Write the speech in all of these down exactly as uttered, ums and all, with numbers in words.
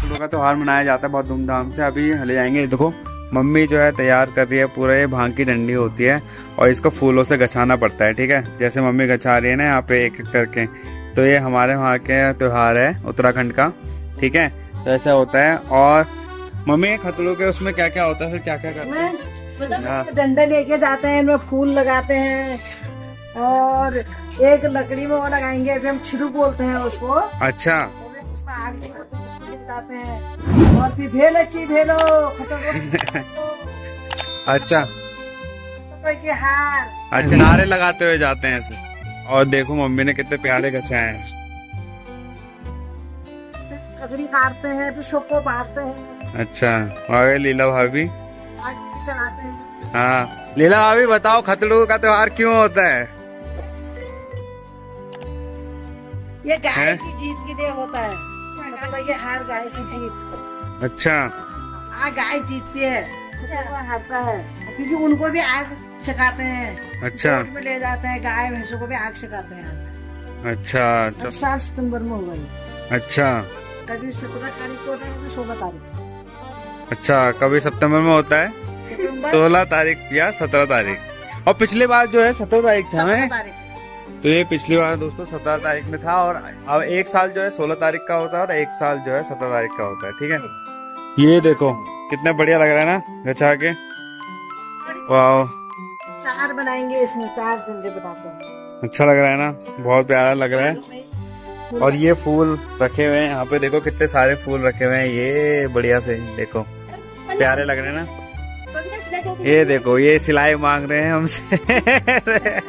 खतरों का त्योहार मनाया जाता है बहुत धूमधाम से। अभी ले जाएंगे, देखो मम्मी जो है तैयार कर रही है पूरा, ये भांग की डंडी होती है और इसको फूलों से गछाना पड़ता है, ठीक है। जैसे मम्मी गछा रही है ना यहाँ पे एक एक करके, तो ये हमारे वहाँ के त्योहार है उत्तराखंड का, ठीक है। तो ऐसा होता है। और मम्मी खतरों के उसमें क्या क्या होता है, फिर क्या क्या करते हैं? डंडे लेके जाते हैं, इनमें फूल लगाते हैं और एक लकड़ी में वो लगाएंगे, फिर हम छिड़ू बोलते हैं उसको। अच्छा। उसमें आग जलाते हैं और फिर भेलो ची भेलो अच्छा के हार, अच्छा नारे लगाते हुए जाते हैं ऐसे। और देखो मम्मी ने कितने प्यारे गछाए हैं। ककड़ी काटते हैं, फिर शोको मारते हैं। अच्छा। और लीला भाभी आग चलाते हैं। हाँ लीला भाभी बताओ खतरों का त्योहार क्यों होता है? ये गाय की जीत के लिए होता है, ये हार गाय की जीत। अच्छा। आग गाय जीतती है, वो हारता है, क्योंकि उनको भी आग सिखाते हैं। अच्छा। में ले जाते हैं, गाय भैंसों को भी आग सिखाते हैं। अच्छा अच्छा। सात सितम्बर में होगा। अच्छा। कभी सत्रह तारीख को होता है, कभी सोलह तारीख। अच्छा, कभी सितंबर में होता है, सोलह तारीख या सत्रह तारीख। और पिछली बार जो है सत्रह तारीख था हमें, तो ये पिछली बार दोस्तों सत्रह तारीख में था। और अब एक साल जो है सोलह तारीख का होता है और एक साल जो है सत्रह तारीख का होता है, ठीक है। ये देखो कितना बढ़िया लग रहा है ना गछा के। वाह, चार बनाएंगे इसमें, चार डंडे बनाते हैं। अच्छा लग रहा है ना, बहुत प्यारा लग रहा है। और ये फूल रखे हुए हैं यहाँ पे, देखो कितने सारे फूल रखे हुए हैं, ये बढ़िया से देखो प्यारे लग रहे हैं ना। ये देखो ये सिलाई मांग रहे हैं हमसे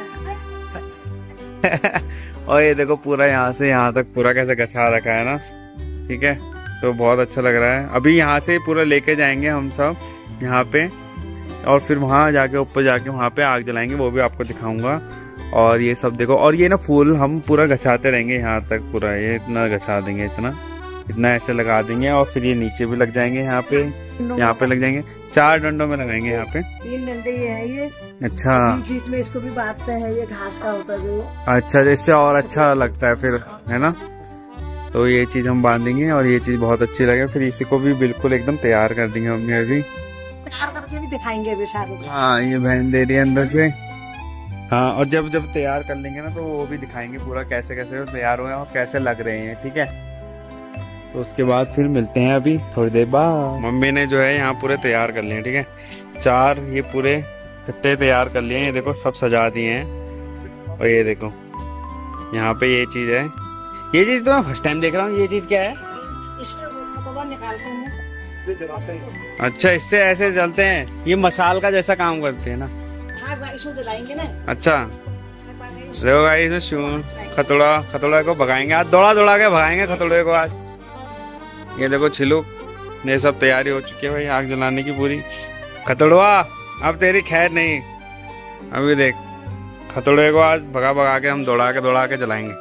और ये देखो पूरा यहाँ से यहाँ तक पूरा कैसे गछा रखा है ना, ठीक है। तो बहुत अच्छा लग रहा है। अभी यहाँ से पूरा लेके जाएंगे हम सब यहाँ पे, और फिर वहाँ जाके ऊपर जाके वहाँ पे आग जलाएंगे, वो भी आपको दिखाऊंगा। और ये सब देखो, और ये ना फूल हम पूरा गछाते रहेंगे यहाँ तक, पूरा ये इतना गछा देंगे, इतना इतना ऐसे लगा देंगे। और फिर ये नीचे भी लग जाएंगे, यहाँ पे यहाँ पे लग जाएंगे, चार डंडों में लगाएंगे यहाँ पे। तीन डंडे ये है ये। अच्छा। बीच में इसको भी बांधते हैं, ये घास का होता है जो। अच्छा, इससे और अच्छा लगता है फिर, है ना। तो ये चीज हम बांधेंगे और ये चीज बहुत अच्छी लगे। फिर इसी को भी बिल्कुल एकदम तैयार कर देंगे मम्मी अभी, तैयार करके भी दिखाएंगे अभी सारे। हाँ ये बहन दे रही है अंदर से। हाँ, और जब जब तैयार कर लेंगे ना तो वो भी दिखाएंगे पूरा कैसे कैसे तैयार हुए और कैसे लग रहे हैं, ठीक है। तो उसके बाद फिर मिलते हैं अभी थोड़ी देर बाद। मम्मी ने जो है यहाँ पूरे तैयार कर लिए, ठीक है। चार ये पूरे कट्टे तैयार कर लिए, ये देखो सब सजा दिए हैं। और ये देखो यहाँ पे ये चीज है, ये चीज तो मैं फर्स्ट टाइम देख रहा हूँ। ये चीज क्या है? इससे खतोला निकालते हैं, इससे जलाते हैं। अच्छा, इससे ऐसे जलते हैं, ये मसाल का जैसा काम करते हैं ना। हाँ, इसको जलाएंगे ना। अच्छा, देखो गाइस इसमें खतोड़ा खतोड़ा को भगाएंगे आज, दौड़ा दौड़ा के भगाएंगे खतोड़े को आज। ये देखो छिलुक, ये सब तैयारी हो चुकी है भाई आग जलाने की पूरी। खतोड़वा अब तेरी खैर नहीं, अभी देख खतोड़े को आज भगा भगा के हम दौड़ा के दौड़ा के जलाएंगे।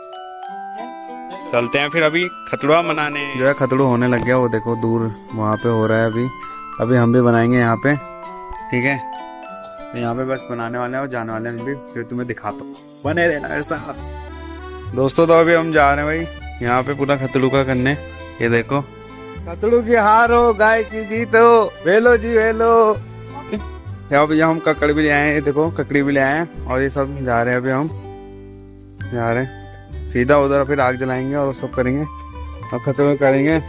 चलते हैं फिर अभी खतड़ुआ मनाने। जो है खतड़ू होने लग गया, वो देखो दूर वहाँ पे हो रहा है अभी। अभी हम भी बनाएंगे यहाँ पे, ठीक है। तो यहाँ पे बस बनाने वाले हैं और जाने वाले हैं भी, फिर तुम्हें दिखाता हूँ, बने रहना मेरे साथ दोस्तों। तो अभी हम जा रहे हैं भाई यहाँ पे पूरा खतड़ू का करने। ये देखो खतड़ू की हार हो, गाय की जीत हो, वेलो जी वेलो। यहाँ पे हम ककड़ भी ले आए हैं, देखो ककड़ी भी ले आए हैं। और ये सब जा रहे हैं अभी, हम जा रहे हैं सीधा उधर, फिर आग जलाएंगे और सब करेंगे और खतड़ू करेंगे।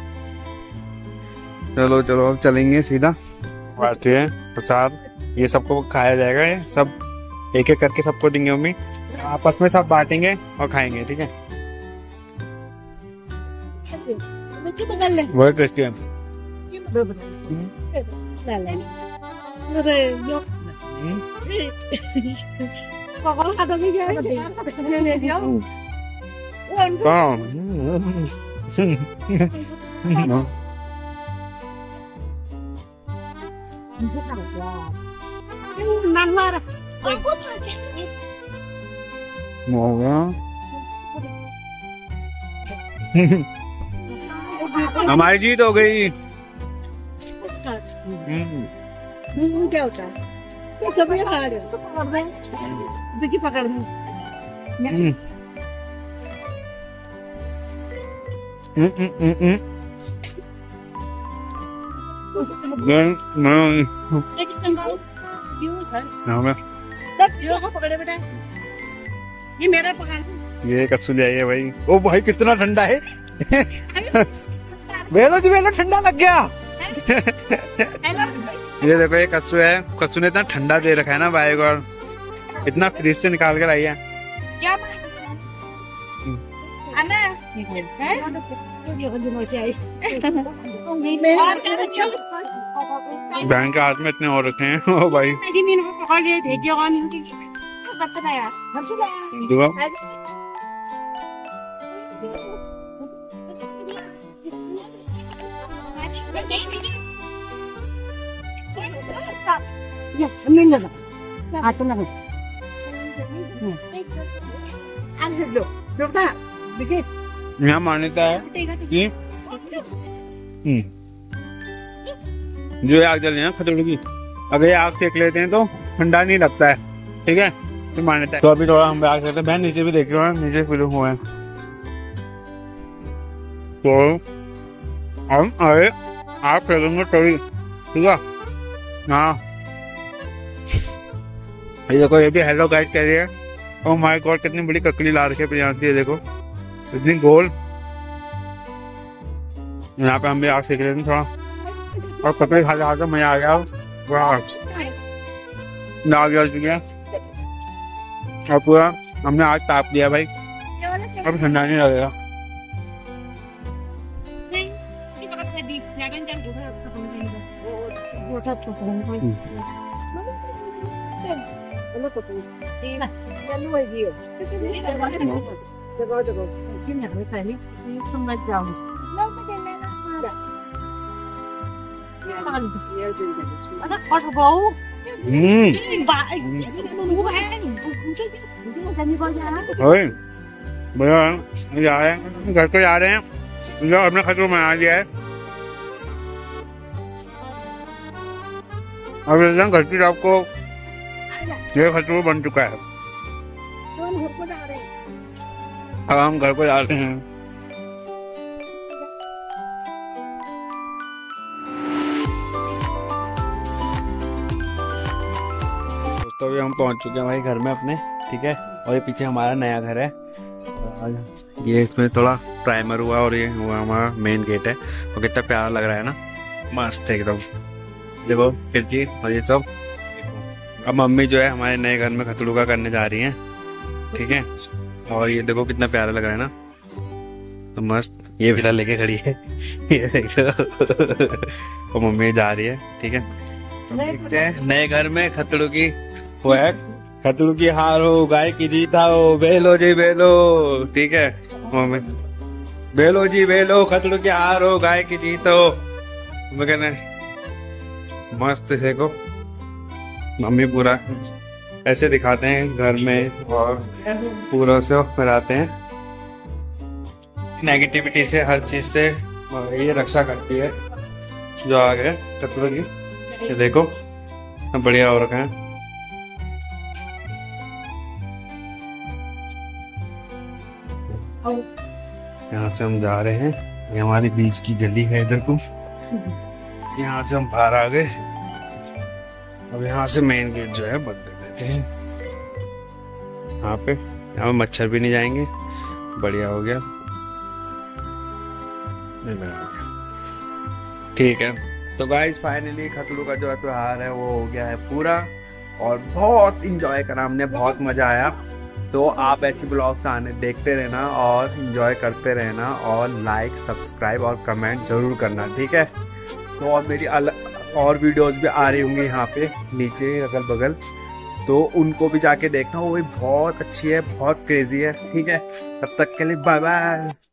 चलो चलो अब चलेंगे सीधा। बैठिए प्रसाद, ये सबको खाया जाएगा, ये सब एक एक करके सबको देंगे मम्मी, आपस में सब बांटेंगे और खाएंगे, ठीक है। बहुत टेस्टी है। हमारी जीत हो गई। क्या होता है? देखिए पकड़ ये मेरा पकड़, ये कस्सू ले आई है भाई। ओ भाई कितना ठंडा है। वेलो जी वेलो, ठंडा लग गया। ये देखो ये कस्सू है, कस्सू ने इतना ठंडा दे रखा है ना भाई को, इतना फ्रिज से निकाल कर आई है। बहन के हाथ में इतने और रखे हैं। ओ भाई यहाँ मान्यता है कि जो ये आग जल रही है खतौड़ की, अगर ये आग सेक लेते हैं तो ठंडा नहीं लगता है, ठीक है, तो मान्यता है। तो अभी थोड़ा हम आग सेकते हैं। बहन नीचे भी देख रहे हो, नीचे फिर हुए हैं। तो हम अरे आग सेकेंगे थोड़ी, ठीक है। हाँ ये देखो, ये भी हेलो गाइड कह रही है। ओ माय गॉड, कितनी बड़ी ककड़ी ला रखी है प्रियांशी, ये देखो इतनी गोल। यहाँ पे हम भी आग सेक रहे थे थोड़ा, और ककड़ी खा खा मजा आ गया। वाह, आग जल चुकी है और पूरा हमने आग ताप दिया भाई, अब ठंडा नहीं लगेगा। जा रहे हैं घर को, जा रहे हैं, अपने खतरों में आ गया है। अब घर की आपको ये खतरों बन चुका है। अब हम घर को जा रहे हैं। दोस्तों अभी हम पहुंच चुके हैं भाई घर में अपने, ठीक है। और ये पीछे हमारा नया घर है, ये इसमें थोड़ा प्राइमर हुआ और ये हुआ हमारा मेन गेट है। और कितना प्यारा लग रहा है ना, मस्त एकदम। देखो खिड़की और ये सब। अब मम्मी जो है हमारे नए घर में खतड़ुका करने जा रही हैं, ठीक है। और ये देखो कितना प्यारा लग रहा है ना, तो मस्त। ये फिलहाल लेके खड़ी है, ये देखो। और मम्मी जा रही है, ठीक है। तो देखते हैं नए घर में खतड़ुकी वो है। खतड़ुकी हार हो, गाय की जीता हो, बेलो जी बेलो, ठीक है। मम्मी बेलो जी बेलो, खतड़ुकी हार हो, गाय की जीत हो। मैं कहने मस्त देखो, मम्मी पूरा ऐसे दिखाते हैं घर में और पूरा से कराते हैं। नेगेटिविटी से, हर चीज से ये रक्षा करती है जो आ गए खतड़ुकी की। ये देखो बढ़िया हो रखा है। यहाँ से हम जा रहे हैं, ये हमारी बीच की गली है इधर को। यहाँ से हम बाहर आ गए। अब यहाँ से मेन गेट जो है बंद कर देते हैं। यहाँ पे यहाँ मच्छर भी नहीं जाएंगे, बढ़िया हो गया, ठीक है। तो गाइस फाइनली खतड़ुका जो त्योहार है वो हो गया है पूरा, और बहुत इंजॉय करा हमने, बहुत मजा आया। तो आप ऐसी ब्लॉग्स आने देखते रहना और इंजॉय करते रहना, और लाइक सब्सक्राइब और कमेंट जरूर करना, ठीक है। तो और मेरी अलग और वीडियोस भी आ रही होंगी यहाँ पे नीचे अगल बगल, तो उनको भी जाके देखना, वो भी बहुत अच्छी है, बहुत क्रेजी है, ठीक है। तब तक के लिए बाय बाय।